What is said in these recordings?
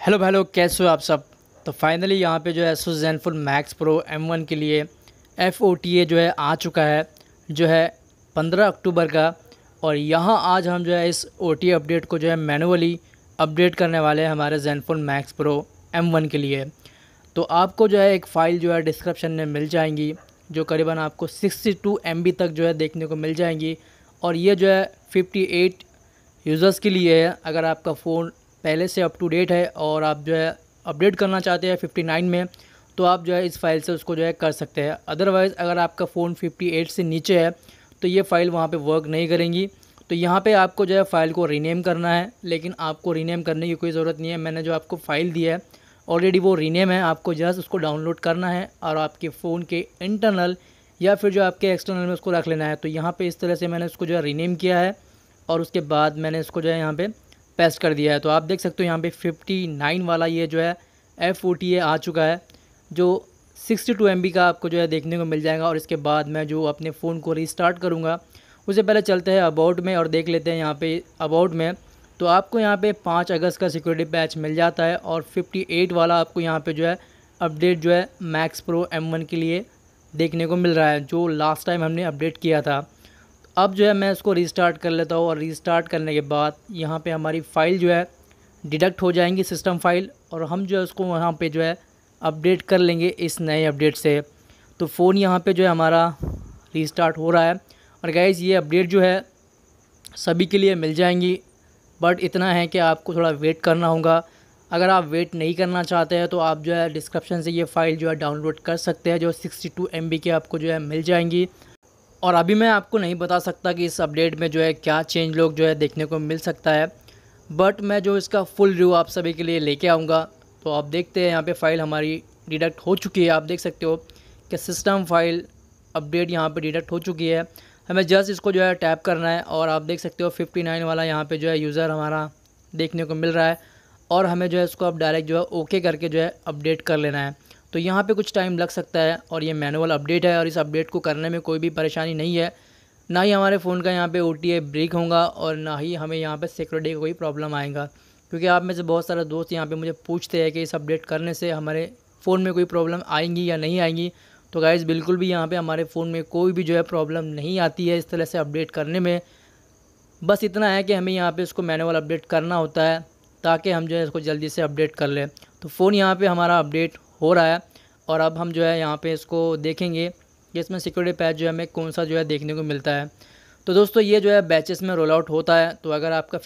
Hello कैसे हो आप सब। तो फाइनली यहाँ पे जो है Asus Zenfone Max Pro M1 के लिए FOTA जो है आ चुका है, जो है 15 अक्टूबर का। और यहाँ आज हम जो है इस OTA अपडेट को जो है मैनुअली अपडेट करने वाले हैं हमारे Zenfone Max Pro M1 के लिए। तो आपको जो है एक फ़ाइल जो है डिस्क्रिप्शन में मिल जाएंगी, जो करीबन आपको 62 MB तक जो है देखने को मिल जाएंगी। और ये जो है 58 यूज़र्स के लिए है। अगर आपका फ़ोन पहले से अप टू डेट है और आप जो है अपडेट करना चाहते हैं 59 में, तो आप जो है इस फाइल से उसको जो है कर सकते हैं। अदरवाइज़ अगर आपका फ़ोन 58 से नीचे है तो ये फ़ाइल वहाँ पे वर्क नहीं करेंगी। तो यहाँ पे आपको जो है फ़ाइल को रीनेम करना है, लेकिन आपको रीनेम करने की कोई ज़रूरत नहीं है। मैंने जो आपको फ़ाइल दिया है ऑलरेडी वो रीनेम है, आपको जस्ट उसको डाउनलोड करना है और आपके फ़ोन के इंटरनल या फिर जो आपके एक्सटर्नल में उसको रख लेना है। तो यहाँ पर इस तरह से मैंने उसको जो है रीनेम किया है और उसके बाद मैंने इसको जो है यहाँ पे पेस्ट कर दिया है। तो आप देख सकते हो यहाँ पे 59 वाला ये जो है FOTA आ चुका है, जो 62 MB का आपको जो है देखने को मिल जाएगा। और इसके बाद मैं जो अपने फ़ोन को रीस्टार्ट करूँगा उससे पहले चलते हैं अबाउट में और देख लेते हैं यहाँ पे अबाउट में। तो आपको यहाँ पे 5 अगस्त का सिक्योरिटी पैच मिल जाता है और 58 वाला आपको यहाँ पे जो है अपडेट जो है मैक्स प्रो M1 के लिए देखने को मिल रहा है, जो लास्ट टाइम हमने अपडेट किया था। अब जो है मैं इसको रीस्टार्ट कर लेता हूँ और रीस्टार्ट करने के बाद यहाँ पे हमारी फ़ाइल जो है डिडक्ट हो जाएंगी, सिस्टम फाइल, और हम जो है उसको वहाँ पे जो है अपडेट कर लेंगे इस नए अपडेट से। तो फ़ोन यहाँ पे जो है हमारा रीस्टार्ट हो रहा है। और गाइज़ ये अपडेट जो है सभी के लिए मिल जाएंगी, बट इतना है कि आपको थोड़ा वेट करना होगा। अगर आप वेट नहीं करना चाहते हैं तो आप जो है डिस्क्रिप्शन से ये फ़ाइल जो है डाउनलोड कर सकते हैं, जो 62 MB की आपको जो है मिल जाएंगी। और अभी मैं आपको नहीं बता सकता कि इस अपडेट में जो है क्या चेंज लोग जो है देखने को मिल सकता है, बट मैं जो इसका फुल रिव्यू आप सभी के लिए लेके आऊँगा। तो आप देखते हैं यहाँ पे फ़ाइल हमारी डिडक्ट हो चुकी है। आप देख सकते हो कि सिस्टम फाइल अपडेट यहाँ पे डिडक्ट हो चुकी है। हमें जस्ट इसको जो है टैप करना है और आप देख सकते हो 59 वाला यहाँ पे जो है यूज़र हमारा देखने को मिल रहा है। और हमें जो है इसको अब डायरेक्ट जो है ओके करके जो है अपडेट कर लेना है। तो यहाँ पे कुछ टाइम लग सकता है और ये मैनुअल अपडेट है और इस अपडेट को करने में कोई भी परेशानी नहीं है। ना ही हमारे फ़ोन का यहाँ पे OTA ब्रेक होगा और ना ही हमें यहाँ पे सिक्योरिटी का कोई प्रॉब्लम आएगा। क्योंकि आप में से बहुत सारे दोस्त यहाँ पे मुझे पूछते हैं कि इस अपडेट करने से हमारे फ़ोन में कोई प्रॉब्लम आएंगी या नहीं आएंगी। तो गाइज़ बिल्कुल भी यहाँ पर हमारे फ़ोन में कोई भी जो है प्रॉब्लम नहीं आती है इस तरह से अपडेट करने में। बस इतना है कि हमें यहाँ पर इसको मैनुअल अपडेट करना होता है ताकि हम जो है इसको जल्दी से अपडेट कर लें। तो फ़ोन यहाँ पे हमारा अपडेट हो रहा है और अब हम जो है यहाँ पे इसको देखेंगे कि इसमें सिक्योरिटी पैच जो है हमें कौन सा जो है देखने को मिलता है। तो दोस्तों ये जो है बैचेस में रोल आउट होता है। तो अगर आपका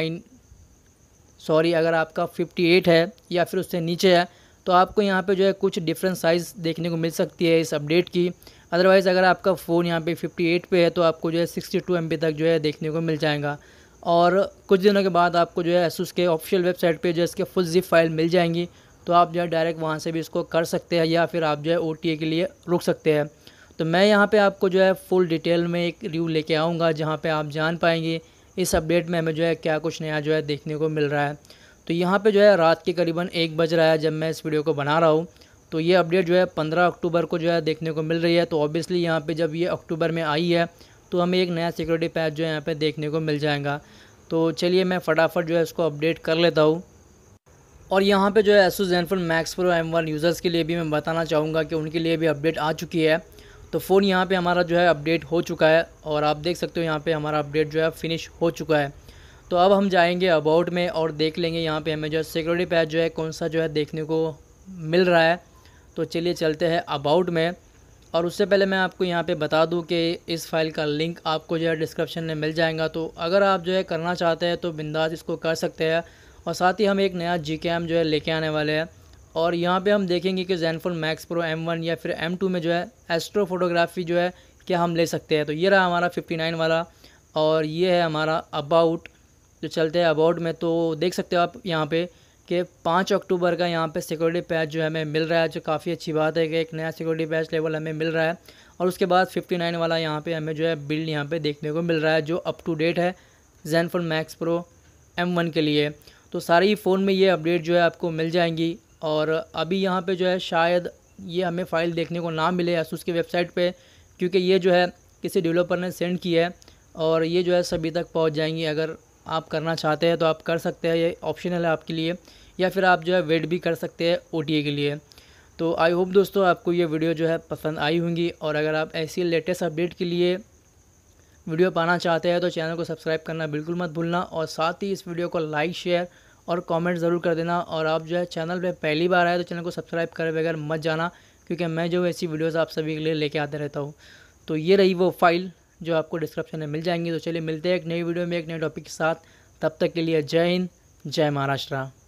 58 है या फिर उससे नीचे है तो आपको यहाँ पे जो है कुछ डिफरेंट साइज़ देखने को मिल सकती है इस अपडेट की। अदरवाइज़ अगर आपका फ़ोन यहाँ पे 58 पे है तो आपको जो है 62 MB तक जो है देखने को मिल जाएगा। और कुछ दिनों के बाद आपको जो है Asus के ऑफिशियल वेबसाइट पे जो है इसके फुल ज़िप फाइल मिल जाएंगी। तो आप जो है डायरेक्ट वहाँ से भी इसको कर सकते हैं या फिर आप जो है OTA के लिए रुक सकते हैं। तो मैं यहाँ पे आपको जो है फुल डिटेल में एक रिव्यू लेके आऊँगा जहाँ पे आप जान पाएंगे इस अपडेट में हमें जो है क्या कुछ नया जो है देखने को मिल रहा है। तो यहाँ पे जो है रात के करीबन 1 बज रहा है जब मैं इस वीडियो को बना रहा हूँ। तो ये अपडेट जो है 15 अक्टूबर को जो है देखने को मिल रही है। तो ऑब्वियसली यहाँ पर जब ये अक्टूबर में आई है तो हमें एक नया सिक्योरिटी पैच जो है यहाँ पर देखने को मिल जाएगा। तो चलिए मैं फटाफट जो है इसको अपडेट कर लेता हूँ। और यहाँ पे जो है Asus Zenfone Max Pro M1 users के लिए भी मैं बताना चाहूँगा कि उनके लिए भी अपडेट आ चुकी है। तो फ़ोन यहाँ पे हमारा जो है अपडेट हो चुका है और आप देख सकते हो यहाँ पे हमारा अपडेट जो है फिनिश हो चुका है। तो अब हम जाएंगे अबाउट में और देख लेंगे यहाँ पे हमें जो है सिक्योरिटी पैच जो है कौन सा जो है देखने को मिल रहा है। तो चलिए चलते हैं अबाउट में। और उससे पहले मैं आपको यहाँ पे बता दूँ कि इस फाइल का लिंक आपको जो है डिस्क्रिप्शन में मिल जाएगा। तो अगर आप जो है करना चाहते हैं तो बिंदास इसको कर सकते हैं। और साथ ही हम एक नया Gcam जो है लेके आने वाले हैं और यहाँ पे हम देखेंगे कि Zenfone Max Pro M1 या फिर M2 में जो है एस्ट्रो फोटोग्राफी जो है क्या हम ले सकते हैं। तो ये रहा हमारा 59 वाला और ये है हमारा अबाउट। जो चलते हैं अबाउट में तो देख सकते हो आप यहाँ पे कि 5 अक्टूबर का यहाँ पे सिक्योरिटी पैच जो है हमें मिल रहा है, जो काफ़ी अच्छी बात है कि एक नया सिक्योरिटी पैच लेवल हमें मिल रहा है। और उसके बाद 59 वाला यहाँ पे हमें जो है बिल्ड यहाँ पे देखने को मिल रहा है, जो अप टू डेट है Zenfone Max Pro M1 के लिए। तो सारे ही फ़ोन में ये अपडेट जो है आपको मिल जाएंगी। और अभी यहाँ पे जो है शायद ये हमें फ़ाइल देखने को ना मिले Asus की वेबसाइट पे, क्योंकि ये जो है किसी डेवलपर ने सेंड की है और ये जो है सभी तक पहुँच जाएंगी अगर आप करना चाहते हैं तो आप कर सकते हैं, ये ऑप्शनल है आपके लिए, या फिर आप जो है वेट भी कर सकते हैं OTA के लिए। तो आई होप दोस्तों आपको ये वीडियो जो है पसंद आई होंगी, और अगर आप ऐसी लेटेस्ट अपडेट के लिए वीडियो पाना चाहते हैं तो चैनल को सब्सक्राइब करना बिल्कुल मत भूलना, और साथ ही इस वीडियो को लाइक शेयर और कमेंट ज़रूर कर देना। और आप जो है चैनल पे पहली बार आए तो चैनल को सब्सक्राइब करे बगैर मत जाना, क्योंकि मैं जो ऐसी वीडियोस आप सभी के लिए लेके आते रहता हूँ। तो ये रही वो फाइल जो आपको डिस्क्रिप्शन में मिल जाएंगी। तो चलिए मिलते हैं एक नई वीडियो में एक नए टॉपिक के साथ, तब तक के लिए जय हिंद, जय महाराष्ट्र।